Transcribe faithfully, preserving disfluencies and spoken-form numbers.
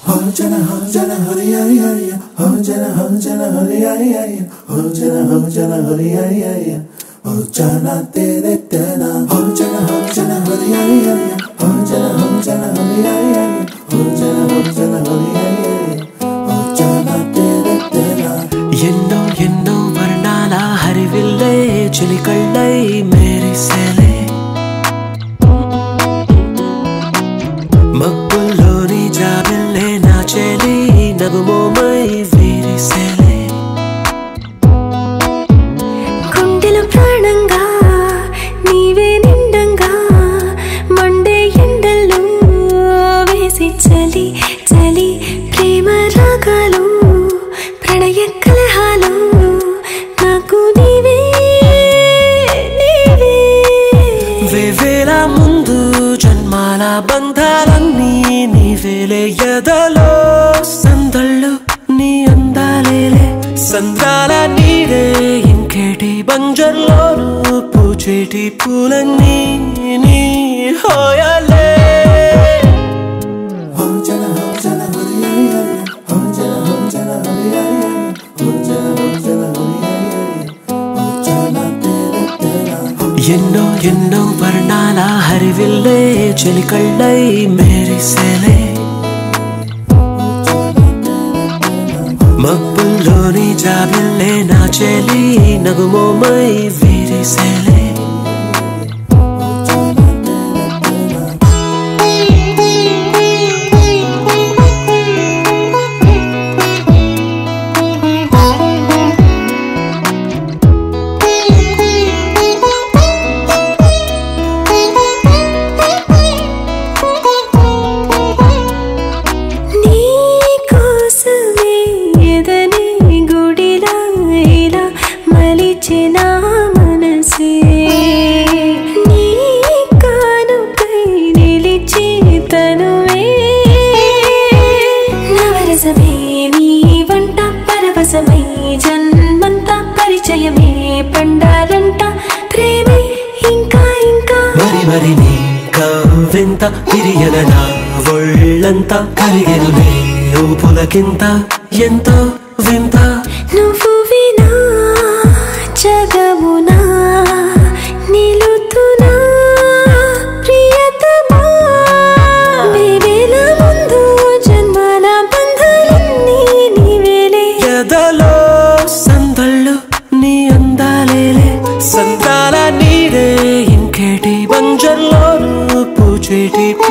हो जन हो जन हरि हरि हरि हो जन हो जन हरि हरि हरि हो जन हो जन हरि हरि हरि हो जाना तेरे तेरा हो जन हो जन हरि हरि हरि हो जन हो जन हरि हरि हरि हो जन हो जन हरि हरि हरि हो जाना तेरे तेरा ఎన్నో ఎన్నో వర్ణాల హరివిల్లే చిలికళ్ళై మెరిసేలే మబ్బుల్లోని జాబిల్లే నా చెలి నగుమోమై విరిసేలే గుండెలో ప్రాణంగా నీవే నిండంగా మండే ఎండల్లో వేసి చలి చలి ప్రేమ రాగాలు ప్రణయ కలహాలు నాకు నీవే నీవే వేవేల ముందు జన్మాల బంధాలన్నీ నీవేలే ఎదలో సందళ్ళు నీ అందాలేలే సంద్రాల నీడే ఇంకేటి బంజర్లోను పూచేటి పూలన్నీ నీ హోయాలే हो जन हो जन हरि हरि हरि हो जन हो जन हरि हरि हरि हो जन हो जन हरि हरि हरि हो जाना तेरे तेरा ఎన్నో ఎన్నో వర్ణాల హరివిల్లే చిలికళ్ళై మెరిసేలే మబ్బుల్లోని జాబిల్లే నా చెలి నగుమోమై విరిసేలే నా మనసే నీ కానుకై నిలిచి తనువే నవరసమే నీ వంట పరవశమై జన్మంతా పరిచయమే పండాలంట ప్రేమే ఇంకా ఇంకా మరి మరి నీ కవ్వింత తిరియన నా ఒళ్ళంతా కరిగెనులే ఊపులకింత ఎంతో వింత నువ్వు వినా జగమునా నిలుతునా ప్రియతమా వేవేల ముందు జన్మాల బంధాలన్నీ నీవేలే ఎదలో సందళ్ళు నీ అందాలేలే సందాల నీడే ఇంకేటి బంజర్లోను పూచేటి